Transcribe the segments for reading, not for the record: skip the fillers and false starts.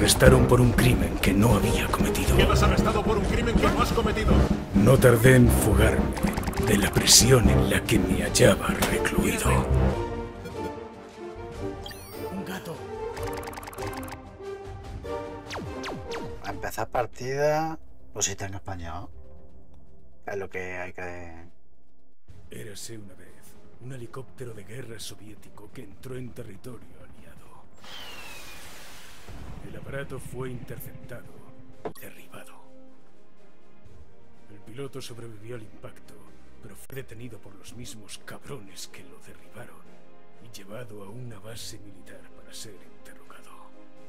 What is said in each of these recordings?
arrestaron por un crimen que no había cometido. Quedas arrestado por un crimen que no has cometido. No tardé en fugarme de la prisión en la que me hallaba recluido. Un gato. A empezar partida, pues si está en español. Es lo que hay que... Érase una vez un helicóptero de guerra soviético que entró en territorio aliado. El aparato fue interceptado y derribado. El piloto sobrevivió al impacto, pero fue detenido por los mismos cabrones que lo derribaron y llevado a una base militar para ser interrogado.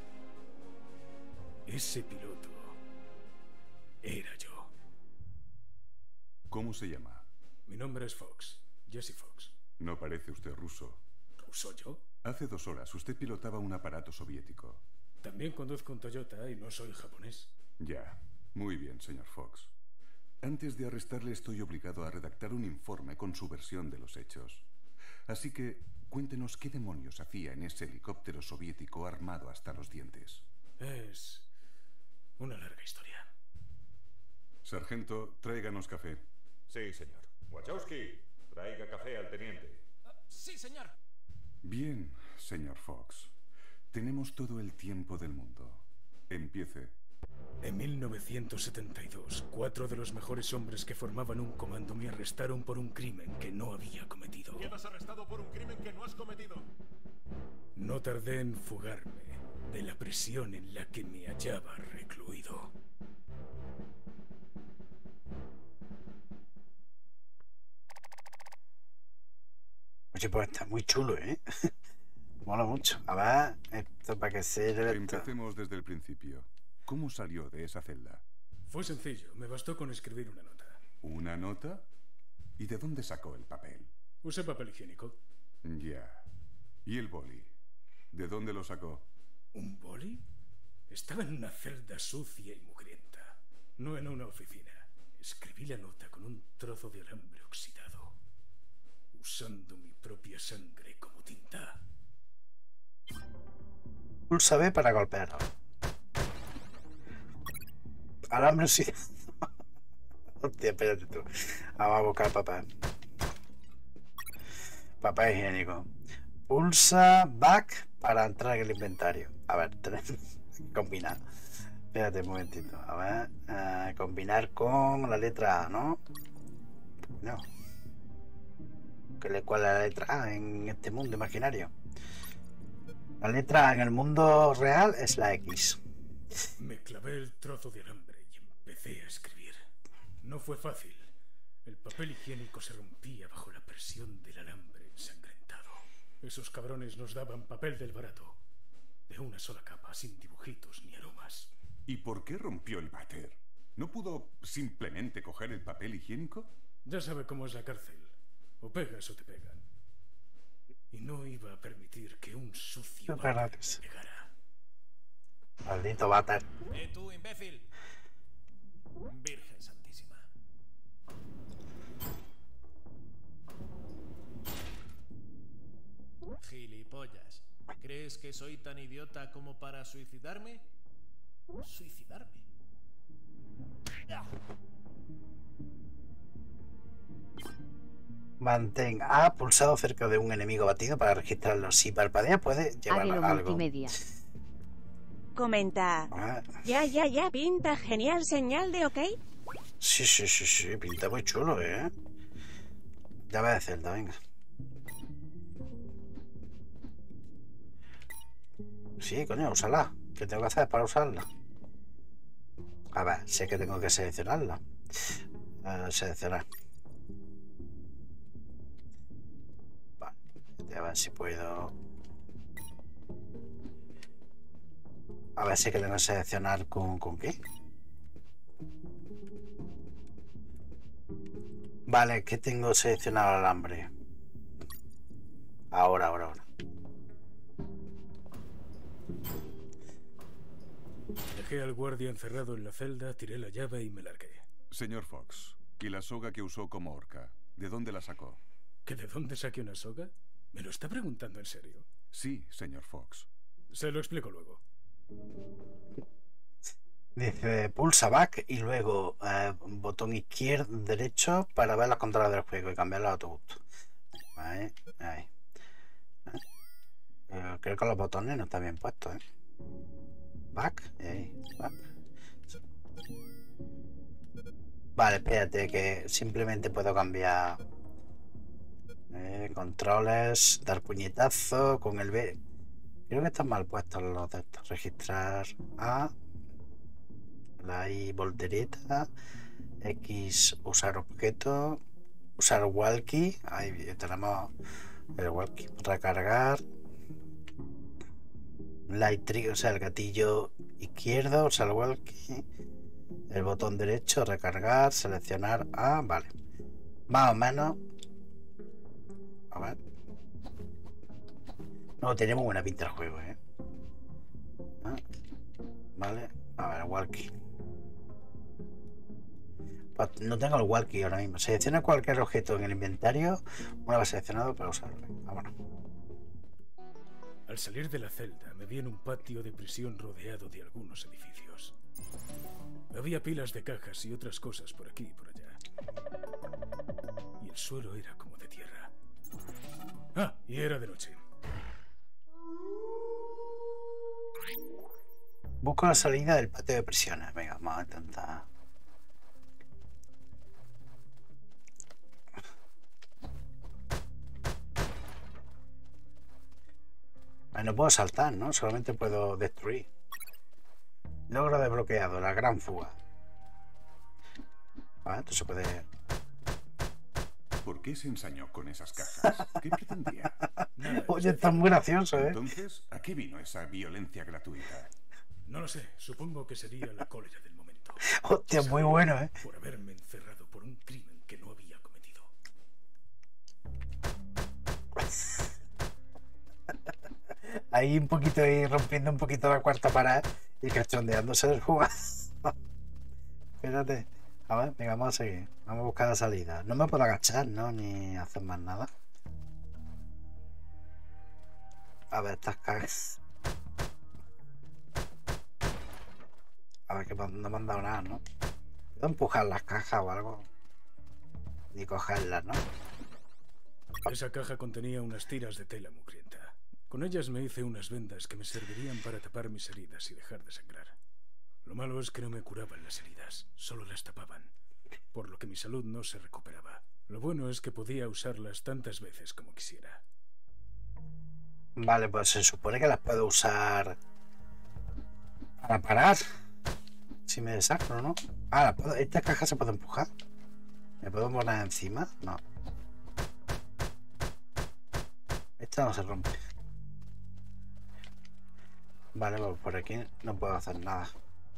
Ese piloto era yo. ¿Cómo se llama? Mi nombre es Fox, Jesse Fox. No parece usted ruso. ¿Ruso yo? Hace 2 horas usted pilotaba un aparato soviético. También conduzco un Toyota y no soy japonés. Ya. Muy bien, señor Fox. Antes de arrestarle estoy obligado a redactar un informe con su versión de los hechos. Así que cuéntenos qué demonios hacía en ese helicóptero soviético armado hasta los dientes. Es una larga historia. Sargento, tráiganos café. Sí, señor. Wachowski, traiga café al teniente. Sí, señor. Bien, señor Fox. Tenemos todo el tiempo del mundo. Empiece. En 1972, 4 de los mejores hombres que formaban un comando me arrestaron por un crimen que no había cometido. Quedas arrestado por un crimen que no has cometido. No tardé en fugarme de la prisión en la que me hallaba recluido. Oye, pues está muy chulo, ¿eh? Mola mucho. A ver, esto para que sirve. Empecemos desde el principio. ¿Cómo salió de esa celda? Fue sencillo, me bastó con escribir una nota. ¿Una nota? ¿Y de dónde sacó el papel? Usé papel higiénico. Ya. ¿Y el boli? ¿De dónde lo sacó? ¿Un boli? Estaba en una celda sucia y mugrienta, no en una oficina. Escribí la nota con un trozo de alambre oxidado, usando mi propia sangre como tinta. Pulsa B para golpear. Alambre sí. Hostia, espérate tú. Vamos a buscar papel. Papel higiénico. Pulsa back para entrar en el inventario. A ver, combinar. Espérate un momentito. A ver, combinar con la letra A, ¿no? No. ¿Cuál es la letra A en este mundo imaginario? La letra A en el mundo real es la X. Me clavé el trozo de alambre y empecé a escribir. No fue fácil. El papel higiénico se rompía bajo la presión del alambre ensangrentado. Esos cabrones nos daban papel del barato, de una sola capa, sin dibujitos ni aromas. ¿Y por qué rompió el váter? ¿No pudo simplemente coger el papel higiénico? Ya sabe cómo es la cárcel. O pegas o te pegan. Y no iba a permitir que un sucio váter me pegara. Maldito váter. Tú, imbécil. Virgen Santísima. Gilipollas. ¿Crees que soy tan idiota como para suicidarme? ¿Suicidarme? Mantén A pulsado cerca de un enemigo batido para registrarlo. Si parpadea puede llevar Águilo algo. multimedia. Comenta. Ah, Ya, pinta genial, señal de ok. sí, pinta muy chulo, ¿eh? Llave de celda, venga. Sí, coño, úsala. ¿Qué tengo que hacer para usarla? A ver, sé que tengo que seleccionarla. Seleccionar. Vale, a ver si puedo. A ver si que tengo que seleccionar con qué. Vale, que tengo seleccionado el alambre. Ahora. Dejé al guardia encerrado en la celda, tiré la llave y me largué. Señor Fox, ¿y la soga que usó como horca? ¿De dónde la sacó? ¿Que de dónde saqué una soga? ¿Me lo está preguntando en serio? Sí, señor Fox. Se lo explico luego. Dice pulsa back y luego botón izquierdo, derecho para ver las controles del juego y cambiarlo a tu gusto. Ahí, ahí. Creo que los botones no están bien puestos, ¿eh? Back, y ahí, back. Vale, espérate que simplemente puedo cambiar controles, dar puñetazo con el B. Creo que están mal puestos los de estos. Registrar A, la I voltereta, X usar objeto, usar walkie, ahí tenemos el walkie, recargar, light trigger, o sea el gatillo izquierdo, usar el walkie, el botón derecho, recargar, seleccionar A, vale, más o menos. A ver. No, tenemos buena pinta el juego, vale, a ver, walkie. Pues no tengo el walkie ahora mismo. Selecciona cualquier objeto en el inventario una vez seleccionado para usarlo. Vámonos. Al salir de la celda me vi en un patio de prisión rodeado de algunos edificios. Había pilas de cajas y otras cosas por aquí y por allá. Y el suelo era como de tierra. Ah, y era de noche. Busco la salida del patio de prisiones. Venga, vamos a intentar. No puedo saltar, ¿no? Solamente puedo destruir. Logro desbloqueado, la gran fuga. Vale, esto se puede... ¿Por qué se ensañó con esas cajas? ¿Qué pretendía? Oye, está muy gracioso, ¿eh? Entonces, ¿a qué vino esa violencia gratuita? No lo sé, supongo que sería la cólera del momento. Hostia, muy bueno, ¿eh? Por haberme encerrado por un crimen que no había cometido. Ahí un poquito, ahí rompiendo un poquito la cuarta pared y cachondeándose del jugador. Espérate. A ver, venga, vamos a seguir. Vamos a buscar la salida. No me puedo agachar, ¿no? Ni hacer más nada. A ver, estas cajas. A ver, que no me han dado nada, ¿no? Puedo empujar las cajas o algo. Ni cogerlas, ¿no? Esa caja contenía unas tiras de tela mugrienta. Con ellas me hice unas vendas que me servirían para tapar mis heridas y dejar de sangrar. Lo malo es que no me curaban las heridas, solo las tapaban, por lo que mi salud no se recuperaba. Lo bueno es que podía usarlas tantas veces como quisiera. Vale, pues se supone que las puedo usar para parar. Si me desangro, ¿no? Ah, ¿esta caja se puede empujar? ¿Me puedo poner encima? No. Esta no se rompe. Vale, pues por aquí no puedo hacer nada.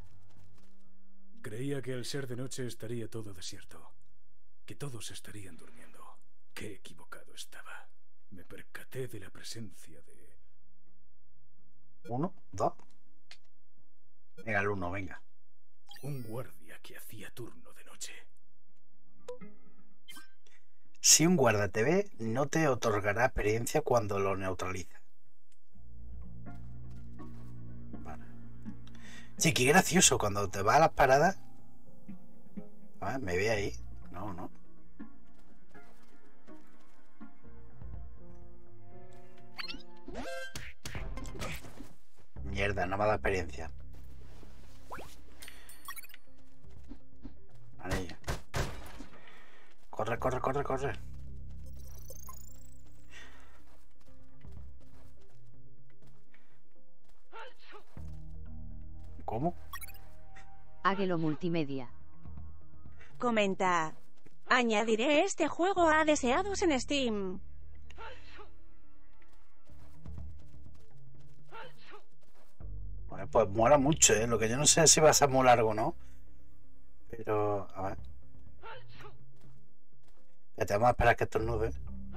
Creía que al ser de noche estaría todo desierto, que todos estarían durmiendo. Qué equivocado estaba. Me percaté de la presencia de... 1, 2. Venga, el 1, venga. un guardia que hacía turno de noche. Si un guarda te ve, no te otorgará experiencia cuando lo neutraliza. Vale. Sí, qué gracioso cuando te va a las paradas. Ah, me ve ahí. No, no. Mierda, no me da experiencia. Vale. Corre, corre, corre, corre. ¿Cómo? Águelo Multimedia. Comenta. Añadiré este juego a deseados en Steam. Bueno, pues mola mucho, ¿eh? Lo que yo no sé es si va a ser muy largo o no. Pero, a ver. Ya te vamos a esperar que estornude.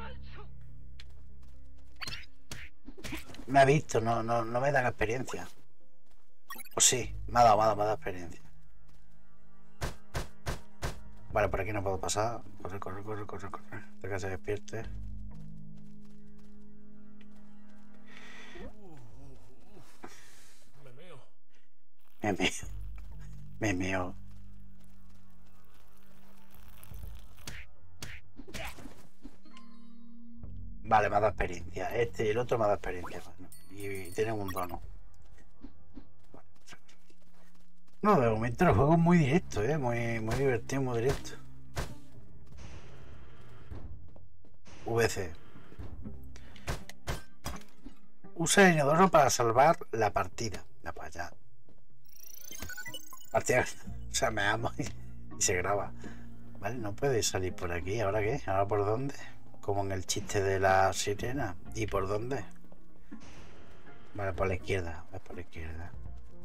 Me ha visto, no me dan experiencia. O sí, me ha dado experiencia. Vale, por aquí no puedo pasar. Corre, corre, corre, corre, corre. Hasta que se despierte. Me meo. Me meo. Me meo. Vale, me ha dado experiencia. Este y el otro me ha dado experiencia. Bueno, y tienen un dono. No, de momento el juego es muy directo, muy divertido, muy directo. VC. Usa el inodoro para salvar la partida. Ya, pues ya. Partida. O sea, me amo y se graba. Vale, no puede salir por aquí. ¿Ahora qué? ¿Ahora por dónde? Como en el chiste de la sirena. ¿Y por dónde? Vale, por la izquierda. Es por la izquierda.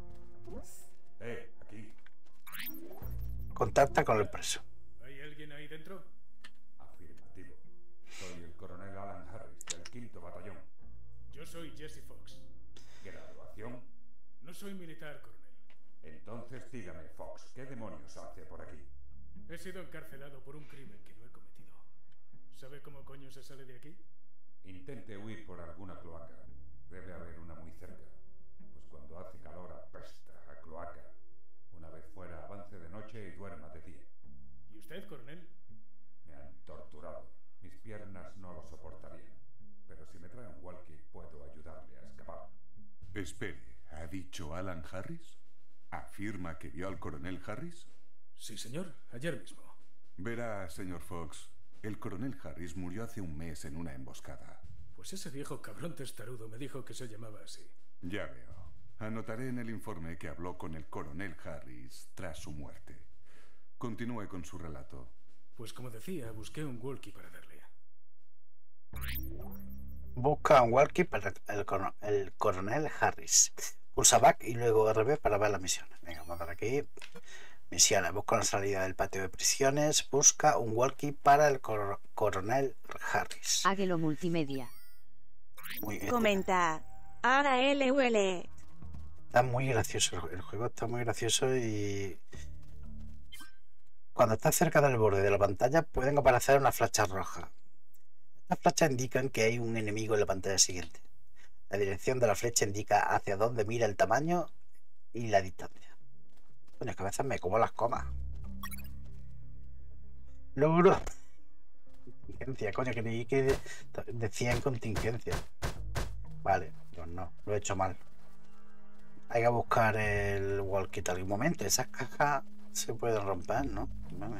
Aquí. Contacta con el preso. ¿Hay alguien ahí dentro? Afirmativo. Soy el coronel Alan Harris del 5º Batallón. Yo soy Jesse Fox. ¿Graduación? No soy militar, coronel. Entonces dígame, Fox, ¿qué demonios hace por aquí? He sido encarcelado por un crimen que no he cometido. ¿Sabe cómo coño se sale de aquí? Intente huir por alguna cloaca. Debe haber una muy cerca. Pues cuando hace calor apesta a cloaca. Una vez fuera, avance de noche y duerma de día. ¿Y usted, coronel? Me han torturado. Mis piernas no lo soportarían. Pero si me trae un walkie, puedo ayudarle a escapar. Espere, ¿ha dicho Alan Harris? ¿Afirma que vio al coronel Harris? Sí, señor. Ayer mismo. Verá, señor Fox, el coronel Harris murió hace un mes en una emboscada. Pues ese viejo cabrón testarudo me dijo que se llamaba así. Ya veo. Anotaré en el informe que habló con el coronel Harris tras su muerte. Continúe con su relato. Pues como decía, busqué un walkie para darle. Busca un walkie para el coronel Harris. Pulsa back y luego RB para ver las misiones. Venga, vamos a dar aquí. Misiones. Busca la salida del patio de prisiones. Busca un walkie para el coronel Harris. Águelo multimedia. Muy bien. Comenta. Ahora LUL. Está muy gracioso. El juego está muy gracioso y... Cuando estás cerca del borde de la pantalla pueden aparecer unas flechas rojas. Estas flechas indican que hay un enemigo en la pantalla siguiente. La dirección de la flecha indica hacia dónde mira el tamaño y la distancia. Coño, es que a veces me como las comas. Logro. Contingencia, coño, creí que decía en contingencia. Vale, pues no, lo he hecho mal. Hay que buscar el walkie-talkie. Un momento, esas cajas se pueden romper, ¿no? Vale.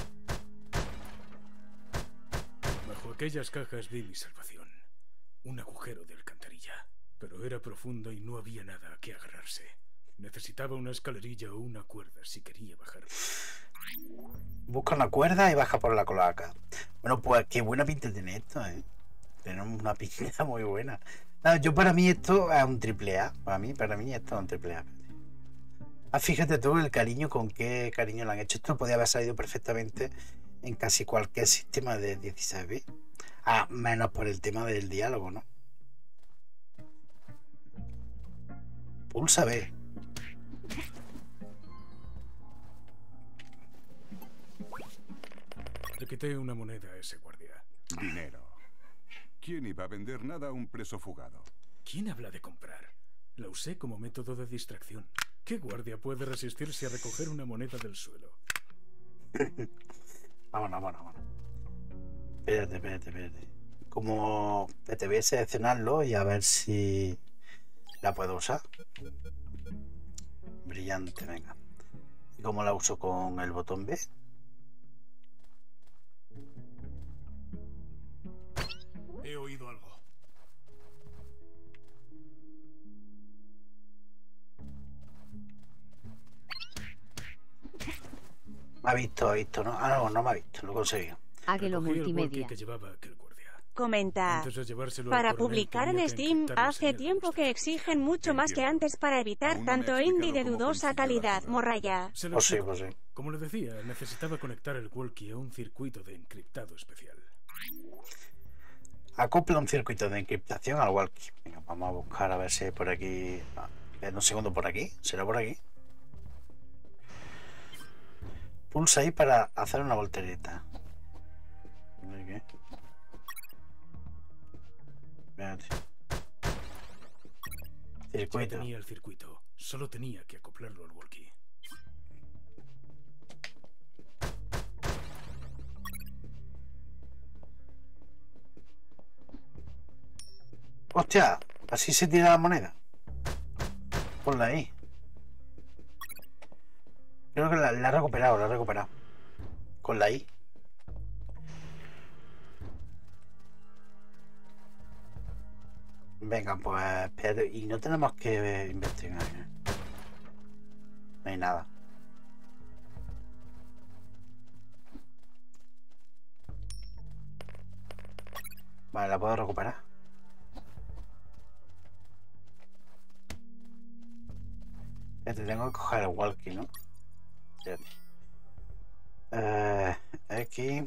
Bajo aquellas cajas vi mi salvación. Un agujero de alcantarilla. Pero era profundo y no había nada a que agarrarse. Necesitaba una escalerilla o una cuerda si quería bajar. Busca una cuerda y baja por la cloaca. Bueno, pues qué buena pinta tiene esto, ¿eh? Tiene una pinta muy buena. No, yo para mí esto es un triple A. Para mí esto es un triple A. Ah, fíjate tú el cariño, con qué cariño lo han hecho. Esto podía haber salido perfectamente en casi cualquier sistema de 16 bits. Ah, menos por el tema del diálogo, ¿no? Pulsa B. Le quité una moneda a ese guardia. Dinero. ¿Quién iba a vender nada a un preso fugado? ¿Quién habla de comprar? La usé como método de distracción. ¿Qué guardia puede resistirse a recoger una moneda del suelo? Vámonos. Espérate. Como te voy a seleccionarlo y a ver si la puedo usar. Brillante, venga. ¿Y cómo la uso? Con el botón B. He oído algo. Me ha visto, ¿no? Ah, no me ha visto, lo he conseguido. Águelo Recogí el walkie multimedia. que llevaba aquel guardia. Comenta. Antes de llevárselo al Para coronel, publicar tenía en que Steam encriptar la hace señal tiempo que exigen mucho más que Entiendo. antes para evitar Aún no me ha tanto indie de explicado cómo dudosa consiguió la calidad, jugada. morralla. Se lo Pues sí, explico. pues sí. Como le decía, necesitaba conectar el walkie a un circuito de encriptado especial. Acopla un circuito de encriptación al walkie. Venga, vamos a buscar a ver si hay por aquí. Un segundo, por aquí. ¿Será por aquí? Pulsa ahí para hacer una voltereta. ¿Qué? Espérate. Ya Circuito. tenía el circuito. Solo tenía que acoplarlo al walkie. Hostia, así se tira la moneda. Ponla ahí. Creo que la ha recuperado, la ha recuperado. Con la I. Venga, pues espérate. Y no tenemos que investigar. No hay nada. Vale, la puedo recuperar. Te tengo que coger el walkie, ¿no? Fíjate. X.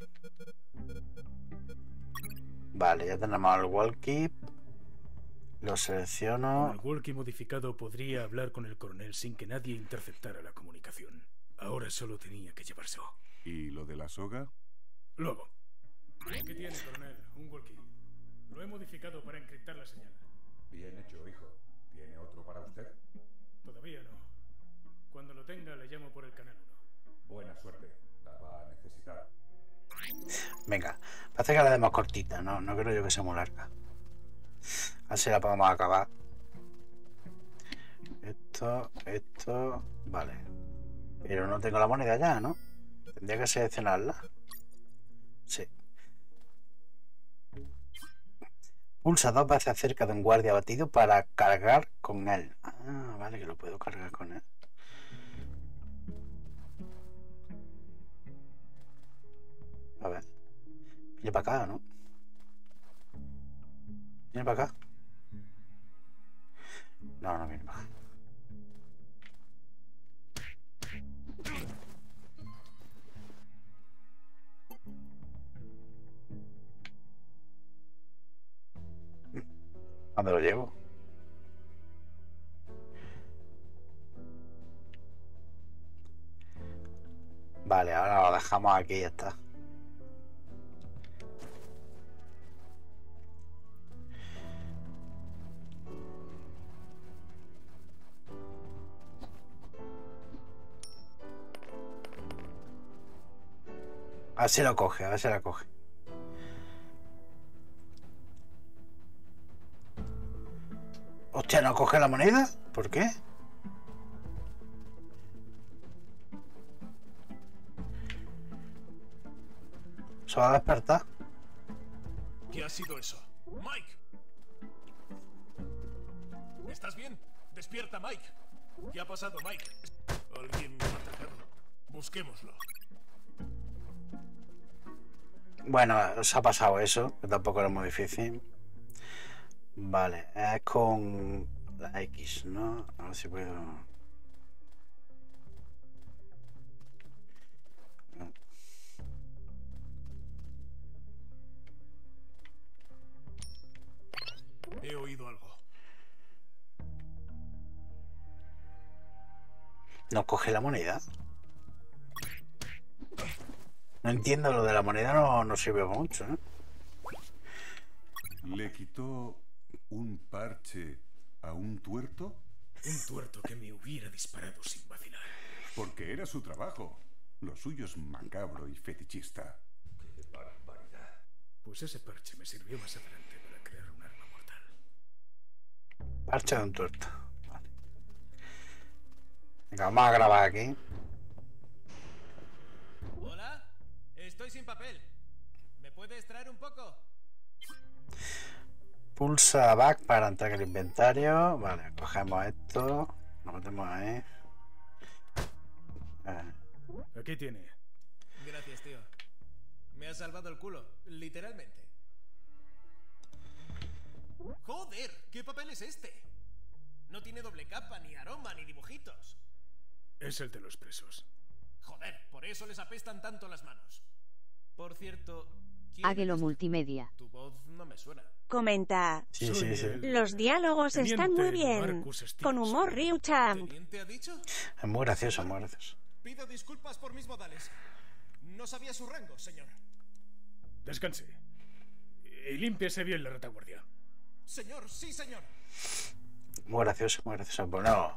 Vale, ya tenemos el walkie. Lo selecciono. Con el walkie modificado podría hablar con el coronel sin que nadie interceptara la comunicación. Ahora solo tenía que llevarse. ¿Y lo de la soga? Luego. ¿Qué tiene, coronel? Un walkie. Lo he modificado para encriptar la señal. Bien hecho, hijo. ¿Tiene otro para usted? Todavía no. Cuando lo tenga, le llamo por el canal 1. Buena suerte. La va a necesitar. Venga, parece que la demos cortita, no creo yo que sea muy larga. Así la podemos acabar. Esto, vale. Pero no tengo la moneda ya, ¿no? Tendría que seleccionarla. Sí. Pulsa 2 veces cerca de un guardia abatido para cargar con él. Ah, vale, que lo puedo cargar con él. A ver. Viene para acá, ¿no? ¿Viene para acá? No, no viene para acá. ¿A dónde lo llevo? Vale, ahora lo dejamos aquí y ya está. A ver si lo coge, a ver si la coge. Hostia, ¿no coge la moneda? ¿Por qué? Se va a despertar. ¿Qué ha sido eso? ¡Mike! ¿Estás bien? Despierta, Mike. ¿Qué ha pasado, Mike? Alguien me ha atacado. Busquémoslo. Bueno, os ha pasado eso, que tampoco era muy difícil. Vale, es con la X, ¿no? A ver si puedo... He oído algo. ¿No coge la moneda? No entiendo, lo de la moneda no sirve mucho, ¿eh? ¿Le quitó un parche a un tuerto? Un tuerto que me hubiera disparado sin vacilar. Porque era su trabajo. Lo suyo es macabro y fetichista. ¡Qué barbaridad! Pues ese parche me sirvió más adelante para crear un arma mortal. Parche de un tuerto. Vale. Venga, vamos a grabar aquí. ¿Hola? Estoy sin papel. ¿Me puedes traer un poco? Pulsa back para entrar en el inventario. Vale, cogemos esto. Lo metemos ahí. Aquí tiene. Gracias, tío. Me has salvado el culo, literalmente. ¡Joder! ¿Qué papel es este? No tiene doble capa, ni aroma, ni dibujitos. Es el de los presos. Joder, por eso les apestan tanto las manos. Por cierto, ¿quién Águelo eres? Multimedia. Tu voz no me suena. Comenta. Sí, sí, sí. Los diálogos están muy bien. Marcus Stevens. Con humor Ryu-chan. ¿Teniente ha dicho? Es muy gracioso, muy gracioso. Pido disculpas por mis modales. No sabía su rango, señor. Descanse. Y límpiese bien la retaguardia. Señor, sí, señor. Muy gracioso, muy gracioso. Pues no.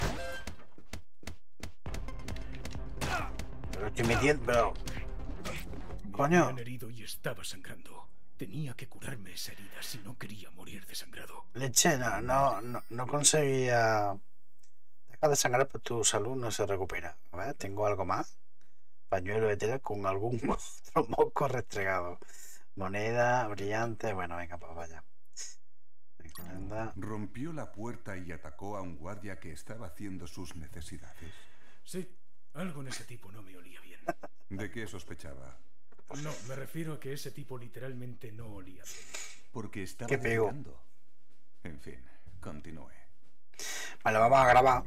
Pero estoy metiendo. Pero... Me Coño. habían herido y estaba sangrando. Tenía que curarme esa herida si no quería morir desangrado. Leche, no conseguía... Deja de sangrar, pero tu salud no se recupera. A ver, tengo algo más. Pañuelo de tela con algún otro moco restregado. Moneda, brillante. Bueno, venga, pues vaya. Venga, Rompió la puerta y atacó a un guardia que estaba haciendo sus necesidades. Sí, algo en ese tipo no me olía bien. ¿De qué sospechaba? No, me refiero a que ese tipo literalmente no olía bien. Porque estaba ¿Qué pego? defecando. En fin, continúe. Vale, vamos a grabar.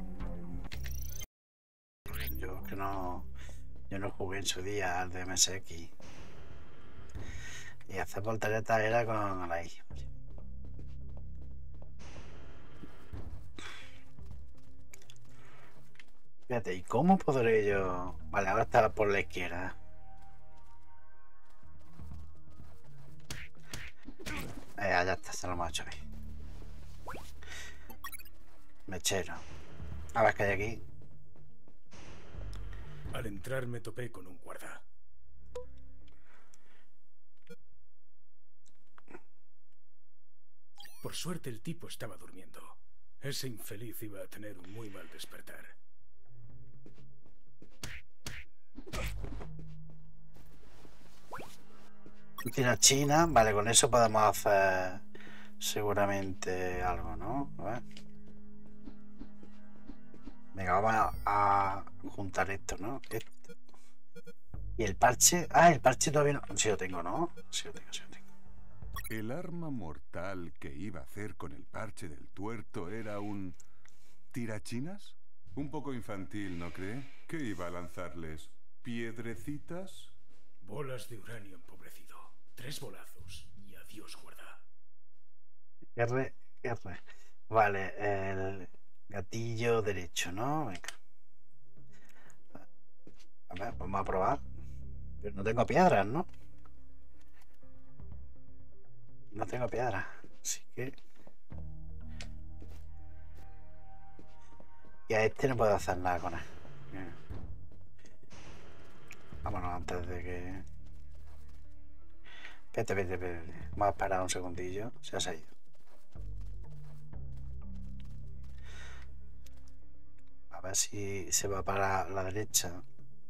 Yo no jugué en su día al de MSX. Y hacer volteretas era con la I. Fíjate, ¿y cómo podré yo...? Vale, ahora está por la izquierda. Ya está, se lo hemos hecho ahí. Mechero. A ver qué hay aquí. Al entrar me topé con un guarda. Por suerte el tipo estaba durmiendo. Ese infeliz iba a tener un muy mal despertar. Tira china, vale, con eso podemos hacer seguramente algo, ¿no? A ver. Venga, vamos a juntar esto, ¿no? Esto. Y el parche. Ah, el parche todavía no. Sí lo tengo, ¿no? Sí lo tengo. El arma mortal que iba a hacer con el parche del tuerto era un... ¿tirachinas? Un poco infantil, ¿no cree? ¿Qué iba a lanzarles? ¿Piedrecitas? Bolas de uranio empobrecido. 3 bolazos. Y adiós, guarda. R. Vale, el gatillo derecho, ¿no? Venga. A ver, vamos a probar. Pero no tengo piedras, ¿no? No tengo piedras. Así que... Y a este no puedo hacer nada con él. Bien. Vámonos antes de que... Espérate. Vamos a esperar un segundillo. Se ha ido. A ver si se va para la derecha.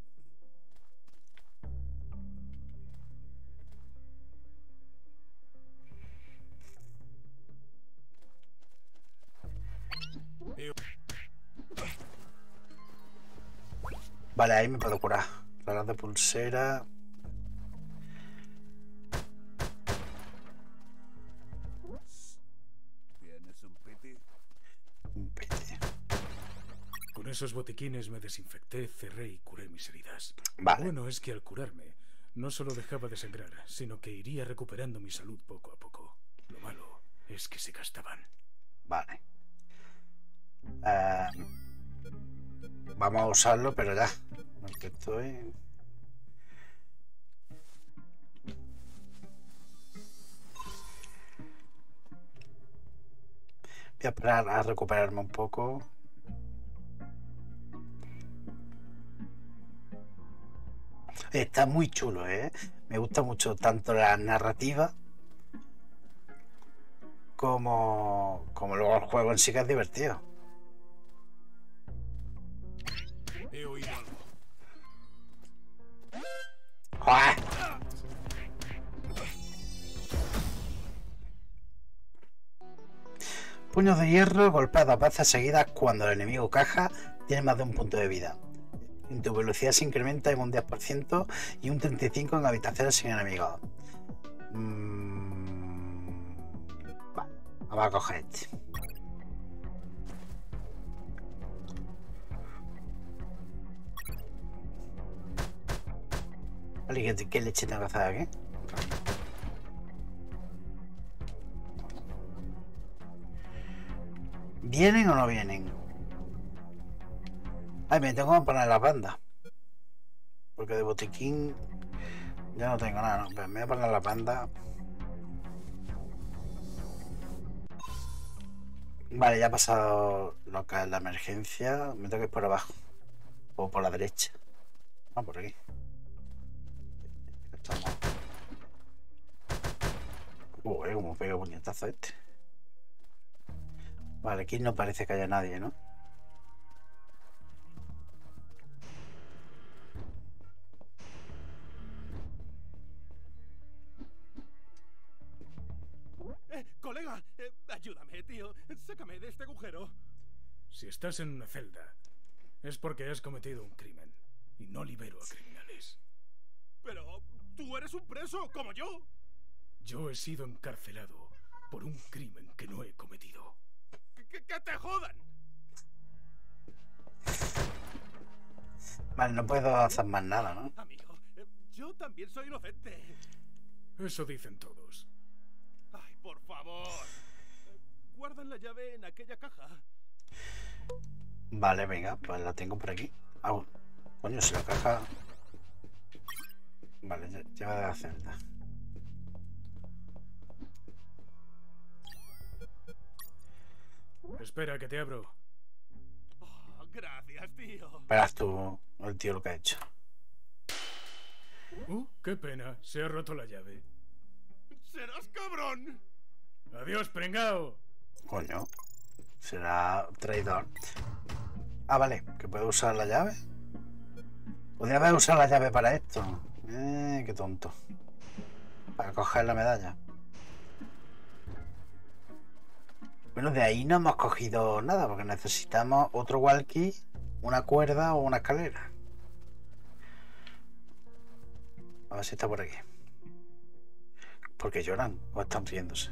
Vale, ahí me puedo curar. Reloj de pulsera. ¿Tienes un piti? Un pete. Con esos botiquines me desinfecté, cerré y curé mis heridas. Vale. Lo bueno es que al curarme, no solo dejaba de sangrar, sino que iría recuperando mi salud poco a poco. Lo malo es que se gastaban. Vale. Vamos a usarlo, pero ya. Porque estoy... Voy a esperar a recuperarme un poco. Está muy chulo, ¿eh? Me gusta mucho tanto la narrativa como luego el juego en sí, que es divertido. He oído algo. ¡Joder! Puños de hierro, golpea 2 veces seguidas cuando el enemigo caja tiene más de un punto de vida. Tu velocidad se incrementa en un 10% y un 35% en habitaciones sin enemigos. Vale, vamos a coger este. Vale, ¿qué leche tengo que hacer aquí? ¿Vienen o no vienen? Ay, me tengo que poner las bandas. Porque de botiquín ya no tengo nada, ¿no? Pues me voy a poner las bandas. Vale, ya ha pasado lo que es la emergencia. Me tengo que ir por abajo. O por la derecha. No, por aquí. Estamos. Como pega puñetazo este. Vale, aquí no parece que haya nadie, ¿no? Colega, ayúdame, tío. Sácame de este agujero. Si estás en una celda, es porque has cometido un crimen. Y no libero a criminales. Pero tú eres un preso, como yo. Yo he sido encarcelado por un crimen que no he cometido. ¡Que te jodan! Vale, no puedo hacer más nada, ¿no? Amigo, yo también soy inocente. Eso dicen todos. Ay, por favor. Guardan la llave en aquella caja. Vale, venga, pues la tengo por aquí. Ah, coño, si la caja... Vale, llave de la celda. Espera, que te abro. Oh, gracias, tío. Verás tú el tío lo que ha hecho. Qué pena. Se ha roto la llave. ¡Serás cabrón! Adiós, pringao. Coño, será traidor. Ah, vale, que puedo usar la llave. Podría haber usado la llave para esto. Qué tonto. Para coger la medalla. Bueno, de ahí no hemos cogido nada, porque necesitamos otro walkie, una cuerda o una escalera. A ver si está por aquí. Porque lloran o están riéndose.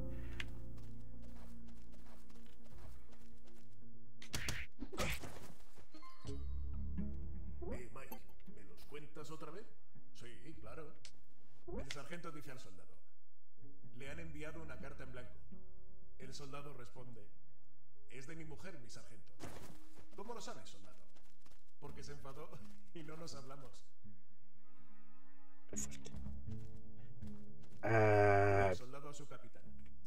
Mike, ¿me los cuentas otra vez? Sí, claro. El sargento dice al soldado: le han enviado una carta en blanco. El soldado responde: es de mi mujer, mi sargento. ¿Cómo lo sabes, soldado? Porque se enfadó y no nos hablamos. Qué fuerte. El soldado a su capitán: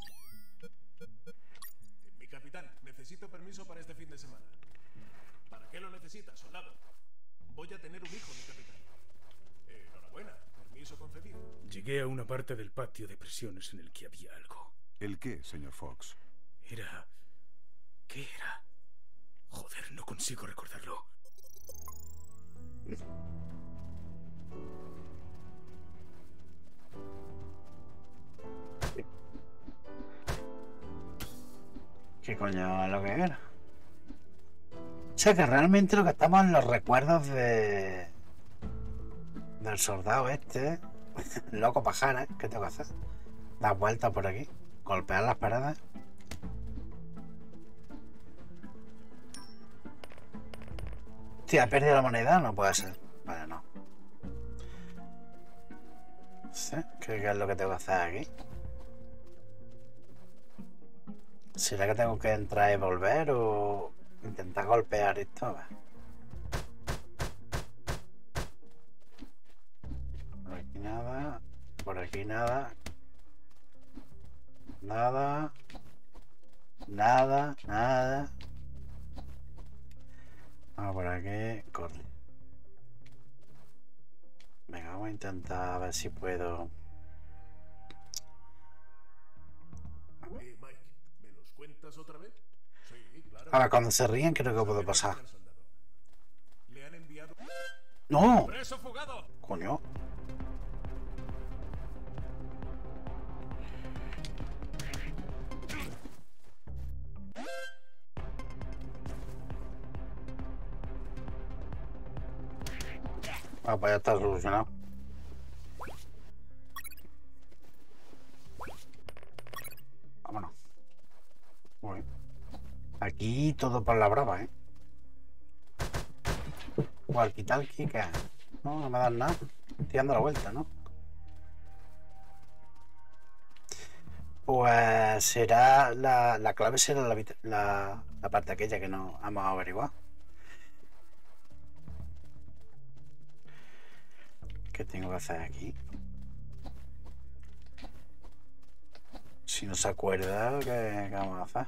mi capitán, necesito permiso para este fin de semana. ¿Para qué lo necesitas, soldado? Voy a tener un hijo, mi capitán. Enhorabuena, permiso concedido. Llegué a una parte del patio de prisiones en el que había algo. ¿El qué, señor Fox? Era... ¿Qué era? Joder, no consigo recordarlo. ¿Qué coño es lo que era? O sea que realmente lo que estamos en los recuerdos de... del soldado este. Loco pajara, ¿qué tengo que hacer? Dar vueltas por aquí. Golpear las paredes. Hostia, he perdido la moneda, no puede ser. Vale, no. No sé, ¿qué es lo que tengo que hacer aquí? ¿Será que tengo que entrar y volver o intentar golpear esto? A ver. Por aquí nada. Por aquí nada. Nada. Nada. Nada. Vamos por aquí. Corre. Venga, vamos a intentar a ver si puedo. Mike, ¿me los cuentas otra vez? Sí, claro. Ahora, cuando se ríen, creo que puedo pasar. Le han enviado... ¡No! ¡Preso fugado! Coño. Ah, pues ya está solucionado. Vámonos. Muy bien. Aquí todo por la brava, ¿eh? Walkie-talkie, ¿qué? No, no me dan nada. Estoy dando la vuelta, ¿no? Pues será la clave será la parte aquella que no hemos averiguado. ¿Qué tengo que hacer aquí? Si no se acuerda, ¿qué vamos a hacer?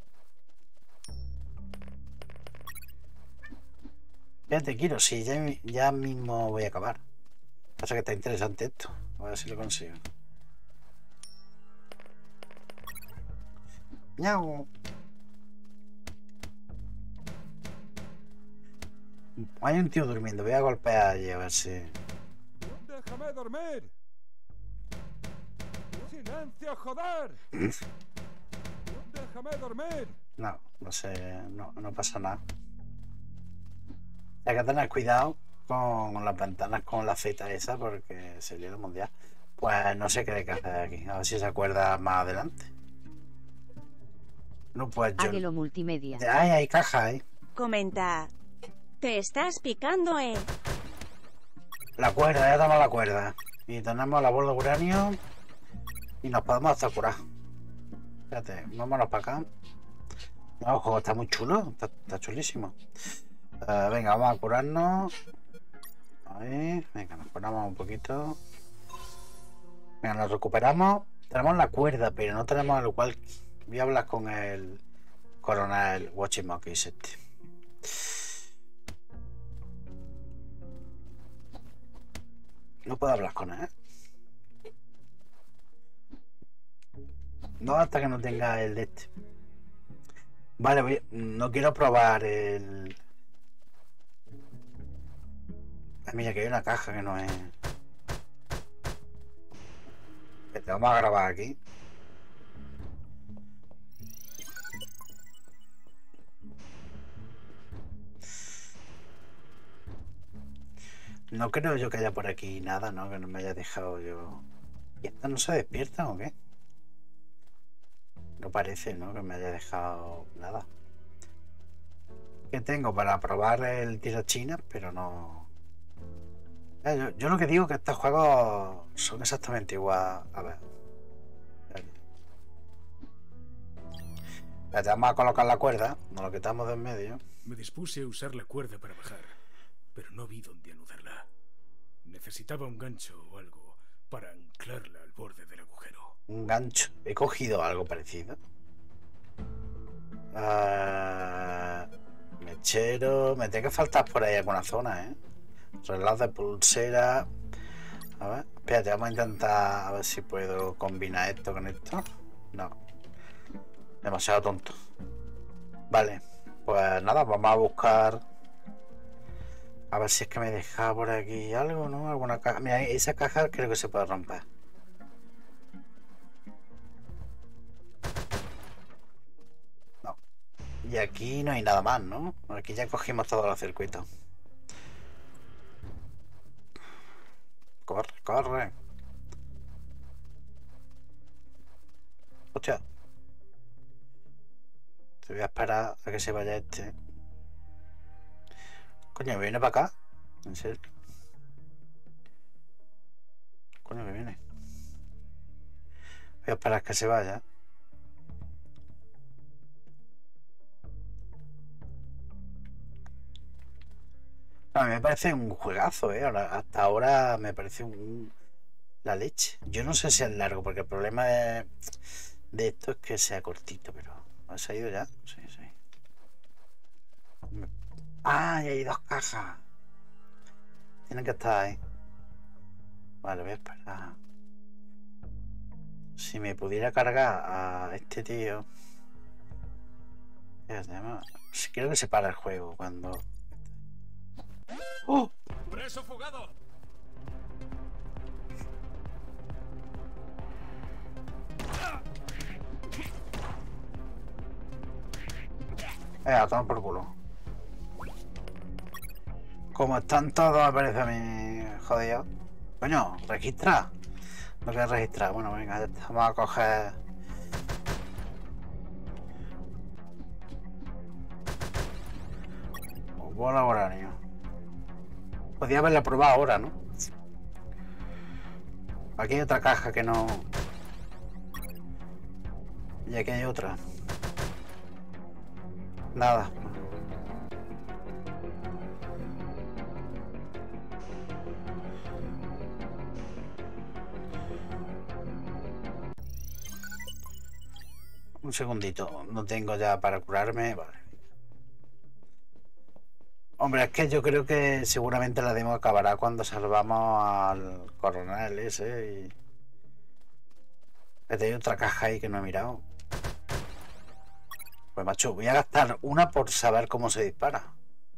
Fíjate, Kiro, si ya mismo voy a acabar. Pasa que está interesante esto. A ver si lo consigo. Ñau. Hay un tío durmiendo. Voy a golpear allí a ver si... ¡Déjame dormir! ¡Silencio, joder! ¡Déjame dormir! No, no sé, no pasa nada. Hay que tener cuidado con las ventanas con la Z esa porque se lía el mundial. Pues no sé qué hay que hacer aquí. A ver si se acuerda más adelante. No, pues yo... Águelo multimedia. Ay, hay caja ahí. Comenta. Te estás picando, La cuerda, ya tenemos la cuerda. Y tenemos la bola de uranio. Y nos podemos hasta curar. Fíjate, vámonos para acá. No, el juego está muy chulo. Está chulísimo. Venga, vamos a curarnos. Ahí. Venga, nos curamos un poquito. Venga, nos recuperamos. Tenemos la cuerda, pero no tenemos el igual. Voy a hablar con el coronel Watchimonkey este. No puedo hablar con él. No, hasta que no tenga el de este. Vale, no quiero probar el... Ah, mira, que hay una caja que no es... Te vamos a grabar aquí. No creo yo que haya por aquí nada, ¿no? Que no me haya dejado yo... ¿Y esta no se despierta o qué? No parece, ¿no? Que me haya dejado nada. Que tengo para probar el tirachinas, pero no... Yo lo que digo es que estos juegos son exactamente igual. A ver. Vamos a colocar la cuerda. Nos lo quitamos de en medio. Me dispuse a usar la cuerda para bajar, pero no vi dónde anudarla. Necesitaba un gancho o algo para anclarla al borde del agujero. Un gancho. He cogido algo parecido. Mechero. Me tiene que faltar por ahí alguna zona, ¿eh? Reloj de pulsera. A ver, espérate, vamos a intentar a ver si puedo combinar esto con esto. No. Demasiado tonto. Vale, pues nada, vamos a buscar. A ver si es que me deja por aquí algo, ¿no? Alguna caja. Mira, esa caja creo que se puede romper. No. Y aquí no hay nada más, ¿no? Aquí ya cogimos todos los circuitos. Corre, corre. Hostia. Te voy a esperar a que se vaya este. Coño, ¿me viene para acá? ¿En serio? Coño, me viene. Voy a esperar a que se vaya. A mí me parece un juegazo, ¿eh? Hasta ahora me parece la leche. Yo no sé si es largo, porque el problema de esto es que sea cortito, pero... ¿Has ido ya? Sí, sí. ¡Ah! Y hay dos cajas. Tienen que estar ahí. Vale, voy a esperar. Si me pudiera cargar a este tío... Creo que se para el juego cuando... ¡Oh! ¡Preso fugado! Toma por culo. Como están todos, aparece a mí jodido. Coño, registra. No quiero registrar. Bueno, venga, ya está. Vamos a coger. Bola uranio. Podría haberla probado ahora, ¿no? Aquí hay otra caja que no. Y aquí hay otra. Nada. Un segundito. No tengo ya para curarme. Vale. Hombre, es que yo creo que seguramente la demo acabará cuando salvamos al coronel ese y... Hay otra caja ahí que no he mirado. Pues macho, voy a gastar una por saber cómo se dispara.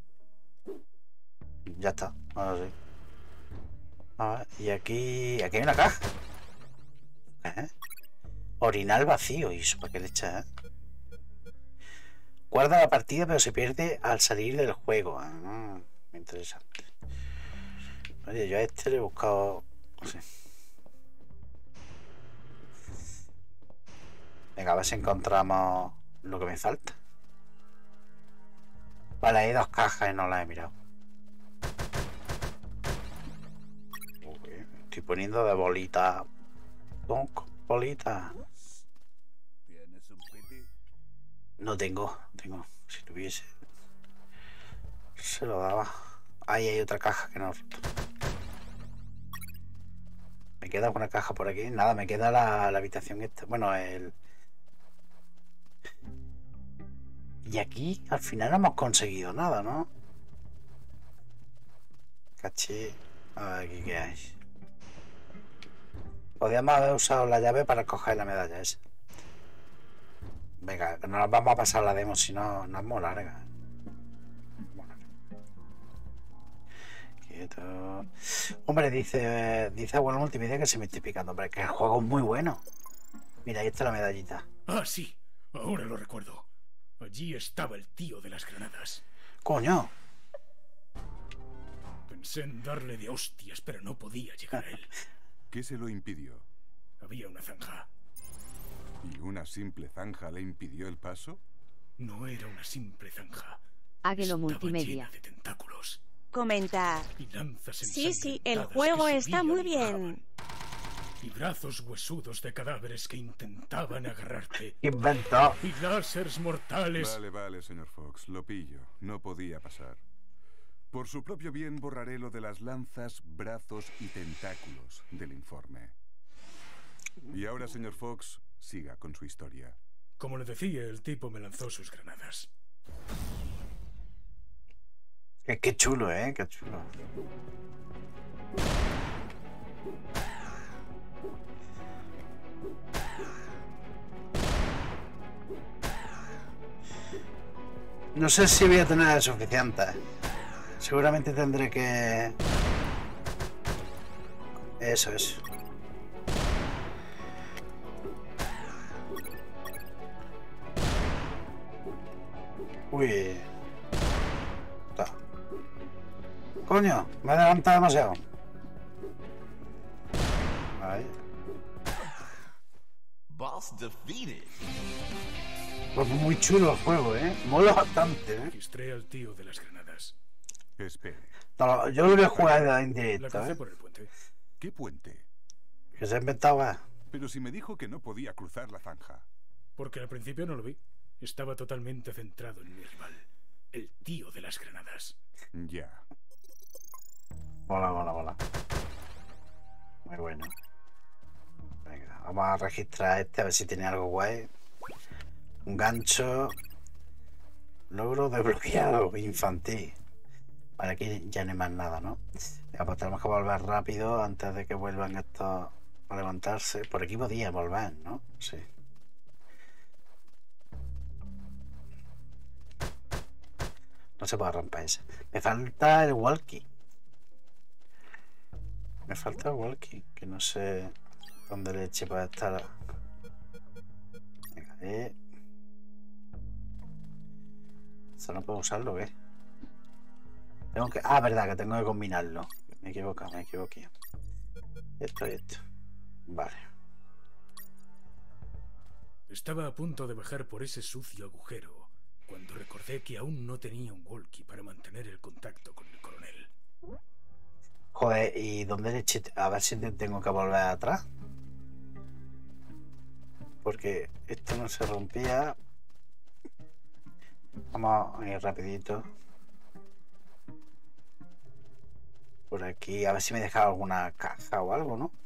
Ya está, ahora sí. A ver, y aquí hay una caja. Orinal vacío. ¿Y eso para qué le echas? Guarda la partida pero se pierde al salir del juego. Interesante. Oye, yo a este le he buscado... No sé. Venga, a ver si encontramos lo que me falta. Vale, hay 2 cajas y no las he mirado. Uy, estoy poniendo de bolita. Bolita. ¿Tienes un piti? No tengo. Si tuviese, se lo daba. Ahí hay otra caja que no. Me queda una caja por aquí. Nada, me queda la habitación esta. Bueno, el... Y aquí al final no hemos conseguido nada, ¿no? Caché. A ver aquí qué hay. Podríamos haber usado la llave para coger la medalla esa. Venga, nos vamos a pasar la demo, si no, no es muy larga. Quieto. Hombre, dice Abuelo Multimedia que se me estoy picando, hombre, que el juego es muy bueno. Mira, ahí está la medallita. Ah, sí, ahora lo recuerdo. Allí estaba el tío de las granadas. ¡Coño! Pensé en darle de hostias, pero no podía llegar a él. ¿Qué se lo impidió? Había una zanja. ¿Y una simple zanja le impidió el paso? No era una simple zanja. Águelo Estaba Multimedia. llena de tentáculos Comentar. y lanzas Sí, el ensangrentadas juego que está subían muy y bien. bajaban. Y brazos huesudos de cadáveres que intentaban agarrarte. Inventó. Y láseres mortales. Vale, señor Fox, lo pillo. No podía pasar. Por su propio bien borraré lo de las lanzas, brazos y tentáculos del informe. Y ahora, señor Fox, siga con su historia. Como le decía, el tipo me lanzó sus granadas. Qué chulo, qué chulo. No sé si voy a tener suficiente. Seguramente tendré que... Eso. Uy. Está. Coño, me he adelantado demasiado. Ahí. Boss defeated. Pues muy chulo el juego, mola bastante, Registré al tío de las granadas. Espere. No, yo lo voy a jugar en La directo, crucé por el puente. ¿Qué puente? Que se ha inventado, Pero si me dijo que no podía cruzar la zanja. Porque al principio no lo vi. Estaba totalmente centrado en mi rival. El tío de las granadas. Ya. Mola. Muy bueno. Venga, vamos a registrar a ver si tiene algo guay. Un gancho. Logro desbloqueado infantil. Vale, aquí ya no hay más nada, ¿no? Ya, pues tenemos que volver rápido antes de que vuelvan estos a levantarse. Por aquí podía volver, ¿no? Sí. No se puede romper ese. Me falta el walkie. Que no sé dónde leche puede estar. Venga, Eso no puedo usarlo, ¿qué? Tengo que... Ah, verdad, que tengo que combinarlo. Me equivoqué. Esto y esto. Vale. Estaba a punto de bajar por ese sucio agujero cuando recordé que aún no tenía un walkie para mantener el contacto con el coronel. Joder, ¿y dónde leche? A ver si tengo que volver atrás. Porque esto no se rompía. Vamos a ir rapidito. Por aquí, a ver si me he dejado alguna caja o algo, ¿no?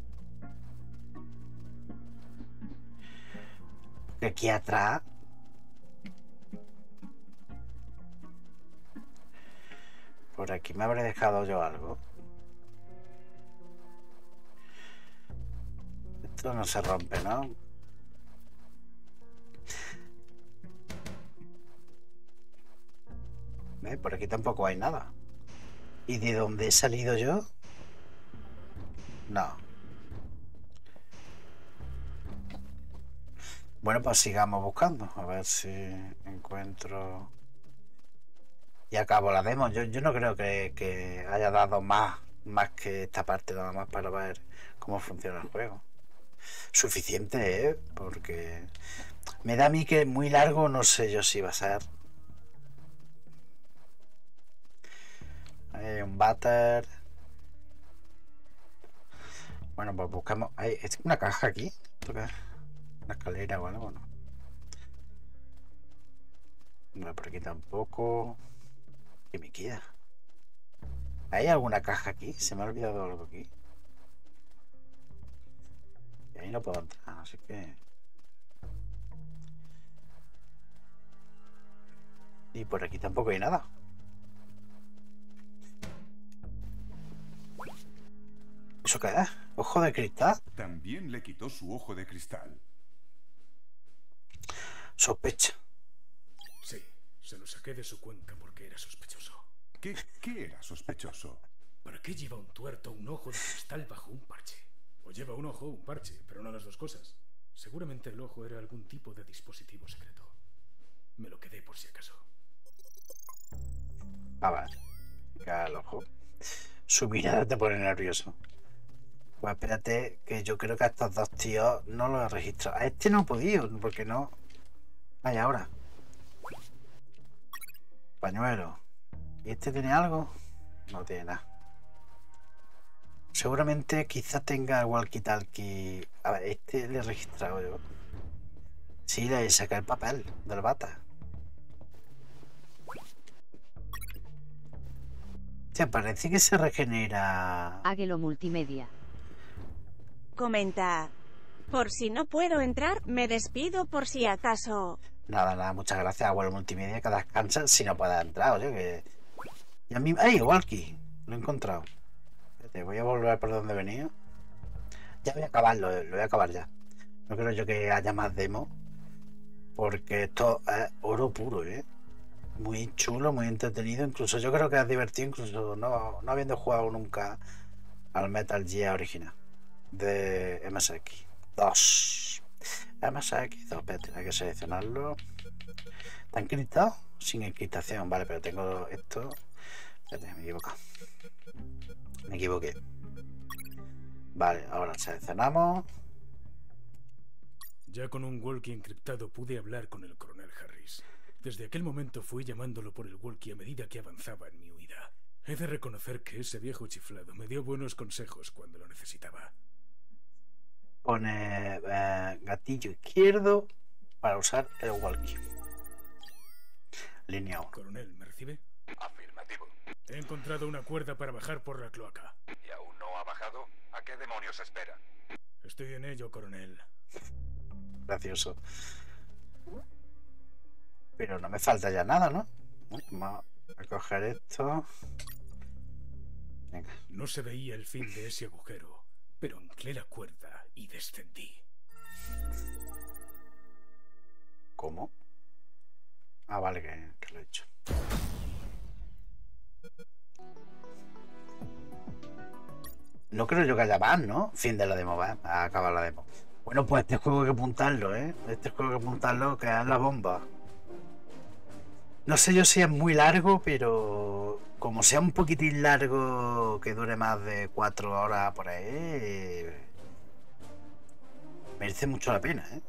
Porque aquí atrás... Por aquí me habré dejado yo algo. Esto no se rompe, ¿no? Por aquí tampoco hay nada. ¿Y de dónde he salido yo? No. Bueno, pues sigamos buscando. A ver si encuentro... Y acabo la demo. Yo no creo que haya dado más que esta parte nada más para ver cómo funciona el juego. Suficiente, ¿eh? Porque me da a mí que muy largo, no sé yo si va a ser. Hay un butter. Bueno, pues buscamos. Hay una caja aquí. ¿Una escalera o algo? No. No, por aquí tampoco. ¿Qué me queda? ¿Hay alguna caja aquí? Se me ha olvidado algo aquí. Y ahí no puedo entrar, así que... Y por aquí tampoco hay nada. ¿Eso qué es? ¿Ojo de cristal? También le quitó su ojo de cristal. Sospecha. Sí, se lo saqué de su cuenca porque era sospechoso. ¿Qué era sospechoso? ¿Para qué lleva un tuerto un ojo de cristal bajo un parche? O lleva un ojo o un parche, pero no las dos cosas. Seguramente el ojo era algún tipo de dispositivo secreto. Me lo quedé por si acaso. A ver. Cada el ojo. Su mirada te pone nervioso. Pues espérate, que yo creo que a estos dos tíos no los he registrado. A este no he podido, porque no. Vaya, ahora. Pañuelo. ¿Y este tiene algo? No tiene nada. Seguramente quizás tenga walkie-talkie. A ver, este le he registrado yo. Sí, le saqué el papel del bata. Se parece que se regenera. Águelo Multimedia. Comenta. Por si no puedo entrar, me despido por si acaso. Nada, muchas gracias, Abuelo Multimedia, que descansa si no puedes entrar, oye, que... Y a mí... ¡Ay, walkie! Lo he encontrado. Espérate, voy a volver por donde venía. Ya voy a acabarlo, lo voy a acabar ya. No creo yo que haya más demo. Porque esto es oro puro, ¿eh? Muy chulo, muy entretenido. Incluso yo creo que es divertido, incluso no habiendo jugado nunca al Metal Gear original. De MSX 2. MSX 2, espérate, hay que seleccionarlo. ¿Está encriptado? Sin encriptación, vale, pero tengo esto. Espérate, me equivoqué. Vale, ahora seleccionamos. Ya con un walkie encriptado pude hablar con el coronel Harris. Desde aquel momento fui llamándolo por el walkie a medida que avanzaba en mi huida. He de reconocer que ese viejo chiflado me dio buenos consejos cuando lo necesitaba. Pone gatillo izquierdo para usar el walkie. Línea 1. Coronel, ¿me recibe? Afirmativo. He encontrado una cuerda para bajar por la cloaca. ¿Y aún no ha bajado? ¿A qué demonios espera? Estoy en ello, coronel. Gracioso. Pero no me falta ya nada, ¿no? Vamos a coger esto. Venga. No se veía el fin de ese agujero, pero anclé la cuerda y descendí. ¿Cómo? Ah, vale, que lo he hecho. No creo yo que haya más, ¿no? Fin de la demo, va. A acabar la demo. Bueno, pues este juego hay que apuntarlo, ¿eh? Este juego hay que apuntarlo, que es la bomba. No sé yo si es muy largo, pero como sea un poquitín largo, que dure más de 4 horas por ahí, merece mucho la pena, ¿eh?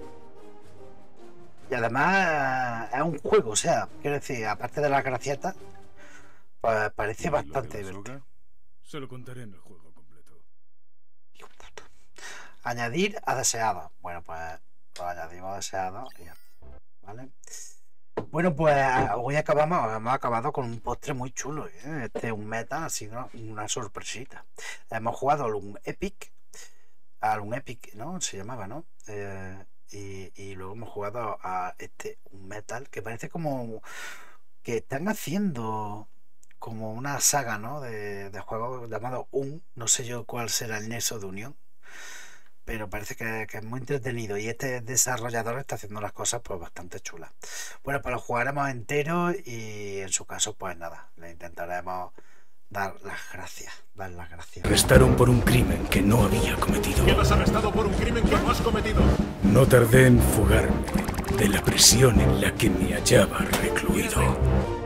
Y además es un juego, o sea, quiero decir, aparte de las gracietas, pues parece bastante divertido. Se lo contaré en el juego completo. Hijo puta. Añadir a deseado. Bueno, pues lo añadimos a deseado y ya está, ¿vale? Bueno, pues hoy hemos acabado con un postre muy chulo, ¿eh? Este es un meta, ha sido una sorpresita. Hemos jugado al un Epic, ¿no? Se llamaba, ¿no? Y luego hemos jugado a un Metal, que parece como que están haciendo como una saga, ¿no? De juegos llamado no sé yo cuál será el nexo de unión, pero parece que es muy entretenido y este desarrollador está haciendo las cosas pues bastante chulas. Bueno, pues lo jugaremos entero y en su caso pues nada, le intentaremos dar las gracias. Arrestaron por un crimen que no había cometido. Quedas arrestado por un crimen que no has cometido. No tardé en fugarme de la prisión en la que me hallaba recluido.